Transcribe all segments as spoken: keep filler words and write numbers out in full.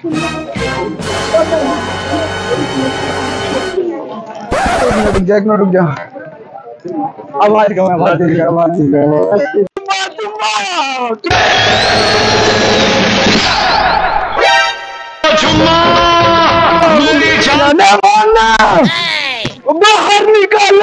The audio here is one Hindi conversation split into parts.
रुक जा, एक मिनट रुक जा। आवाज कम है, आवाज दे दिया, आवाज दे दिया। बाहर निकाल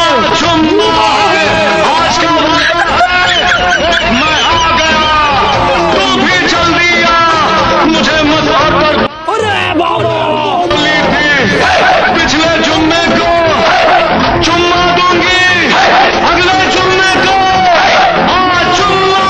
पिछले जुम्मे को चुम्मा दूंगी, अगले जुम्मे को आज चुम्मा।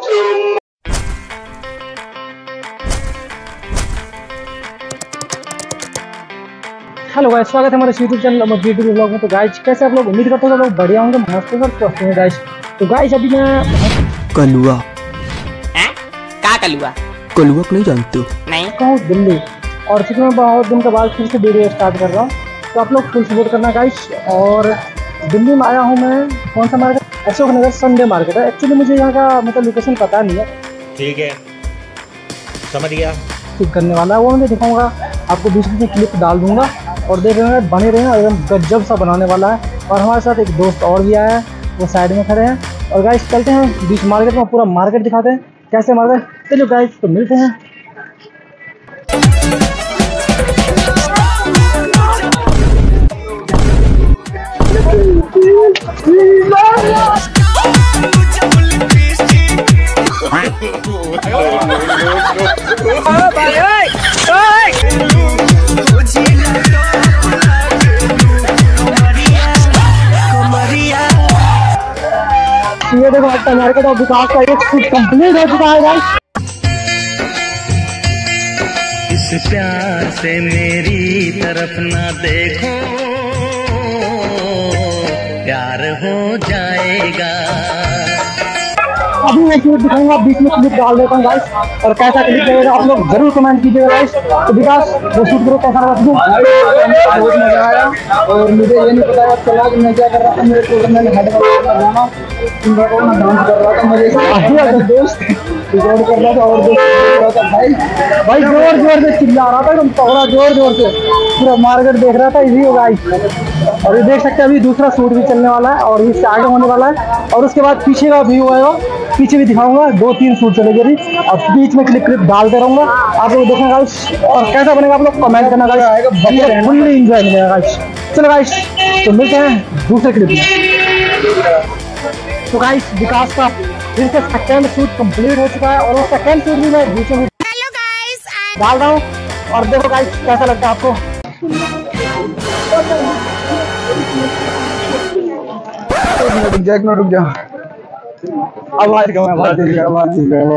हेलो गाइस, स्वागत है हमारे YouTube channel Amar video blog में। तो गाइस कैसे आप लोग, उम्मीद करते हो लोग बढ़िया होंगे, मस्त और स्वस्थ होंगे गाइस। तो गाइस अभी मैं कलुआ हैं? क्या कलुआ? कलुआ को नहीं जानते हो? नहीं। कहूँ दिल्ली, और फिर मैं बहुत दिन के बाद फिर से वीडियो स्टार्ट कर रहा हूँ, तो आप लोग फुल सपोर्ट करना गाइस। और दिल्ली में आया हूँ मैं, कौन सा market? Ashok Nagar Sunday market है। एक्चुअली मुझे यहाँ का मतलब लोकेशन पता नहीं है। ठीक है, समझ गया। शूट करने वाला है वो मैं दिखाऊंगा आपको, बीच में क्लिप डाल दूंगा और देख रहे हैं, बने रहे हैं। एकदम गजब सा बनाने वाला है। और हमारे साथ एक दोस्त और भी आया है, वो साइड में खड़े हैं। और गाइस चलते हैं बीच मार्केट में, पूरा मार्केट दिखाते हैं कैसे मार्केट। चलो गाइस तो मिलते हैं। ये देखो आज का मार्केट और विकास का एक शूट कंप्लीट हो चुका है गाइस। इस प्यार से मेरी तरफ ना देखो, प्यार हो जाएगा। अभी मैं क्लिप दिखाऊंगा, बीच में क्लिप डाल देता हूँ गाइस, और कैसा क्लिप लगेगा आप लोग जरूर कमेंट कीजिएगा गाइस। तो विकास वो शूट करो, कैसा लगा? बहुत मजा आया। और मुझे ये नहीं पता चला कि मैं क्या कर रहा था। मेरे को मैंने हेड लगाना, डांस कर रहा था, मजे से दोस्त रिकॉर्ड कर रहा था और दोस्त कर रहा था। भाई भाई जोर जोर से चिल्ला रहा था, एकदम तगड़ा जोर जोर से पूरा मार्केट देख रहा था। इसी हो गाइस, और ये देख सकते हैं अभी दूसरा शूट भी चलने वाला है और ये स्टार्ट होने वाला है। और उसके बाद पीछे का व्यू आएगा, पीछे भी दिखाऊंगा। दो तीन शूट चलेंगे अभी, और बीच में क्लिप क्लिप डालते रहूंगा, आप लोग देखना गाइस। और कैसा बनेगा आप लोग कमेंट करना गाइस, फुल्ली एंजॉय मिलेगा गाइस। चलो गाइस तो मिलते हैं दूसरे क्लिप में। तो गाइस विकास का फिर से सेकेंड शूट कंप्लीट हो चुका है, और वो सेकेंड शूट भी मैं बीच में डाल रहा हूँ। और देखो गाइस कैसा लगता है आपको। रुक जा, एक मिनट रुक जा। आवाज कम है, आवाज दे दिया, आवाज दे दिया।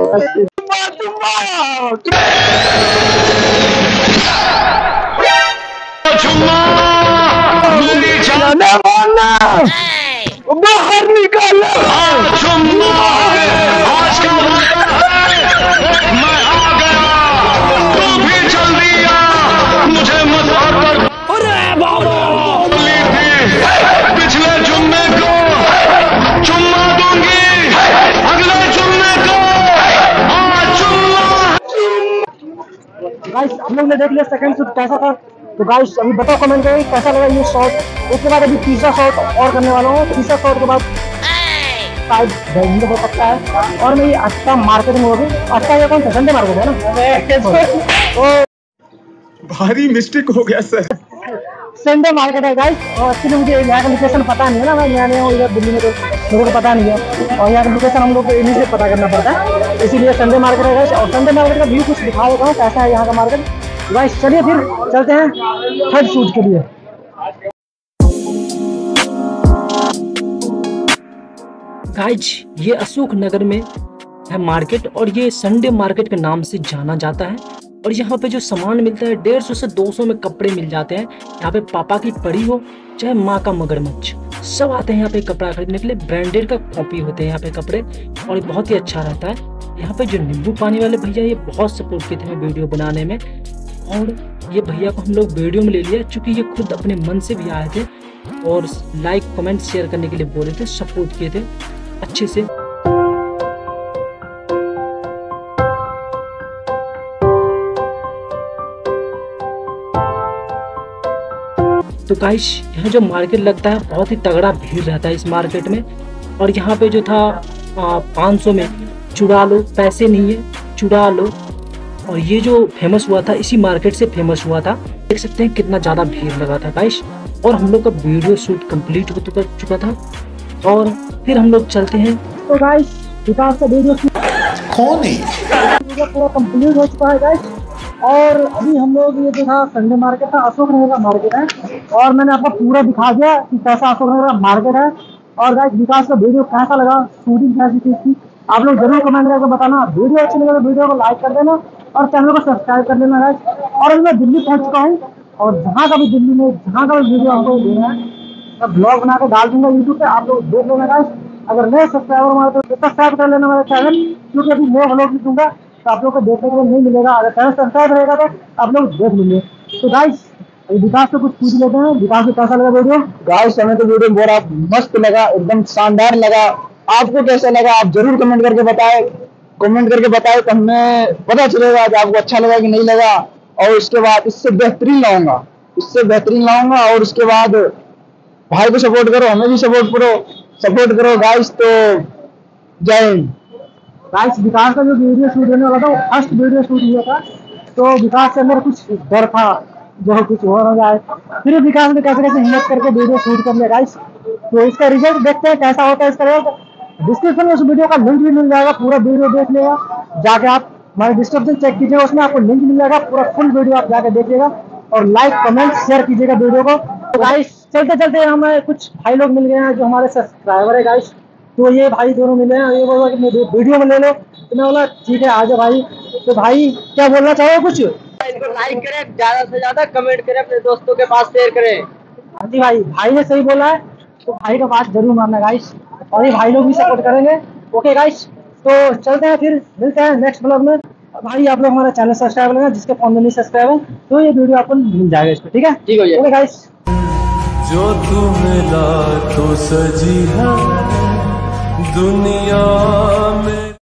बाहर निकाल आज का मैं आ गया, तू भी चल दिया, मुझे मत और कर। पिछले जुम्मे को चुम्मा दूंगी, अगले जुम्मे को आज चुम्मा। गाइस हम लोग ने देख लिया सेकंड शूट कैसा था। तो गाइस अभी बताओ कमेंट करें कैसा लगा ये शॉट। उसके बाद अभी तीसरा शॉट और करने वाला हूँ। तीसरा शॉट के बाद शायद भेजने हो सकता है। और मैं ये अच्छा मार्केट में होगी। अच्छा ये कौन सा संडे मार्केट है ना? भारी मिस्टेक हो गया सर। संडे मार्केट है गाइस। और एक्चुअली मुझे यहाँ का लोकेशन पता नहीं है ना, मैं नया नया हूँ इधर दिल्ली में, तो लोगों को पता नहीं है। और यहाँ का लोकेशन हम लोग को इन्हीं से पता करना पड़ता है, इसीलिए संडे मार्केट है गाइस। और संडे मार्केट का व्यू कुछ दिखा देता हूँ कैसा है यहाँ का मार्केट गाइस। चलिए फिर चलते हैं थर्ड शूट के लिए। गाइस ये अशोक नगर में है मार्केट, और ये संडे मार्केट के नाम से जाना जाता है। और यहाँ पे जो सामान मिलता है डेढ़ सौ से दो सौ में कपड़े मिल जाते हैं। यहाँ पे पापा की पड़ी हो चाहे माँ का मगरमच्छ, सब आते हैं यहाँ पे कपड़ा खरीदने के लिए। ब्रांडेड का कॉपी होते हैं यहाँ पे कपड़े, और बहुत ही अच्छा रहता है। यहाँ पे जो नींबू पानी वाले भैया ये बहुत सपोर्ट किए थे हमें वीडियो बनाने में। और ये भैया को हम लोग वीडियो में ले लिया क्योंकि ये खुद अपने मन से भी आए थे और लाइक कमेंट शेयर करने के लिए बोले थे, सपोर्ट किए थे अच्छे से। तो गाइस यहाँ जो मार्केट लगता है बहुत ही तगड़ा भीड़ रहता है इस मार्केट में। और यहाँ पे जो था पाँच सौ में चुरा लो, पैसे नहीं है चुरा लो। और ये जो फेमस हुआ था इसी मार्केट से फेमस हुआ था। देख सकते हैं कितना ज़्यादा भीड़ लगा था गाइस। और हम लोग का वीडियो शूट कंप्लीट हो चुका चुका था और फिर हम लोग चलते हैं। तो गाइस विकास का वीडियो कौन है पूरा कंप्लीट हो चुका है गाइस। और अभी हम लोग ये जो था संडे मार्केट था, अशोक नगर का मार्केट है और मैंने आपको पूरा दिखा दिया कि कैसा अशोक नगर का मार्केट है। और गाइस विकास का वीडियो कैसा लगा, शूटिंग कैसी चीज थी, आप लोग जरूर कमेंट करके बताना। वीडियो अच्छी लगे तो वीडियो को लाइक कर देना और चैनल को सब्सक्राइब कर देना गाइस। और अभी मैं दिल्ली पहुंच चुका हूँ और जहाँ का भी दिल्ली में जहाँ का भी वीडियो हमको देना है मैं ब्लॉग बना के डाल दूंगा यूट्यूब पे, आप लोग देख लेना गाइस। अगर नए सब्सक्राइबर हमारे तो सब्सक्राइब कर लेना मेरा चैनल, क्योंकि अभी नए ब्लॉग भी दूंगा तो आप लोग को देखने को नहीं मिलेगा। अगर चैनल सब्सक्राइब रहेगा तो आप लोग देख लेंगे। तो गाइस विकास से कुछ पूछ लेते हैं, विकास को कैसा लगा वीडियो? गाइस हमें तो वीडियो बहुत मस्त लगा, एकदम शानदार लगा। आपको कैसा लगा आप जरूर कमेंट करके बताएं, कमेंट करके बताएं तो हमें पता चलेगा कि आपको अच्छा लगा कि नहीं लगा। और उसके बाद इससे बेहतरीन लाऊंगा, इससे बेहतरीन लाऊंगा। और उसके बाद भाई को सपोर्ट करो, हमें भी सपोर्ट करो, सपोर्ट करो गाइस। तो जय हिंद गाइस। विकास का जो वीडियो शूट होने वाला था वो फर्स्ट वीडियो शूट हुआ था, तो विकास के अंदर कुछ डर था जो कुछ हो ना जाए, फिर विकास ने कैसे कैसे हिम्मत करके वीडियो शूट कर लिया गाइस। तो इसका रिजल्ट देखते हैं कैसा होता है। इसका डिस्क्रिप्शन में उस वीडियो का लिंक भी मिल जाएगा, पूरा वीडियो देख लेगा जाके, आप हमारे डिस्क्रिप्शन चेक कीजिएगा, उसमें आपको लिंक मिल जाएगा, पूरा फुल वीडियो आप जाके देखिएगा और लाइक कमेंट शेयर कीजिएगा वीडियो को। तो गाइस चलते चलते हमें कुछ भाई लोग मिल गए हैं जो हमारे सब्सक्राइबर है गाइस। तो ये भाई दोनों मिले हैं, ये बोला कि वीडियो में ले लो, तो मैं बोला ठीक है आ जाओ भाई। तो भाई क्या बोलना चाहो कुछ? इसको लाइक करें, ज्यादा से ज्यादा कमेंट करें, अपने दोस्तों के पास शेयर करें। हाँ जी भाई, भाई ने सही बोला है, तो भाई का बात जरूर मानना गाइस, और ये भाई लोग भी सपोर्ट करेंगे। ओके गाइस, तो चलते हैं, फिर मिलते हैं नेक्स्ट ब्लॉग में। भाई आप लोग हमारा चैनल सब्सक्राइब करेंगे, जिसके फोन में नहीं सब्सक्राइब है तो ये वीडियो आपको मिल जाएगा इस पर, ठीक है? ठीक है ओके गाइस। जो तू मिला तो सजी है दुनिया में।